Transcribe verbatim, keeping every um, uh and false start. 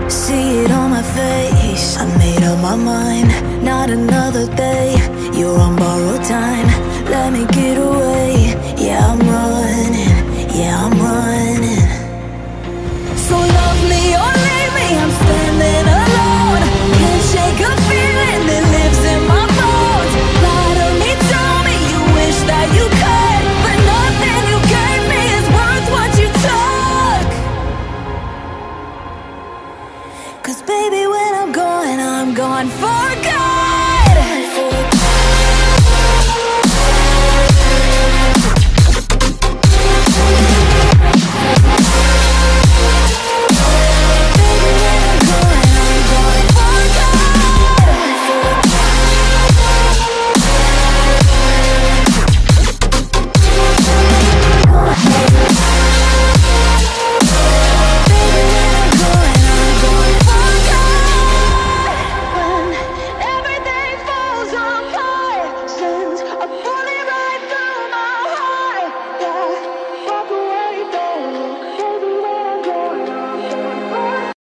See it on my face, I made up my mind. Not another day, you're on borrowed time. Let me get away, yeah I'm running, yeah I'm running. So love me or leave me, I'm standing alone. Can't shake a feeling that lives in my bones. Lie to me, tell me you wish that you could, but nothing you gave me is worth what you took. Cause baby when I'm gone, I'm gone for good.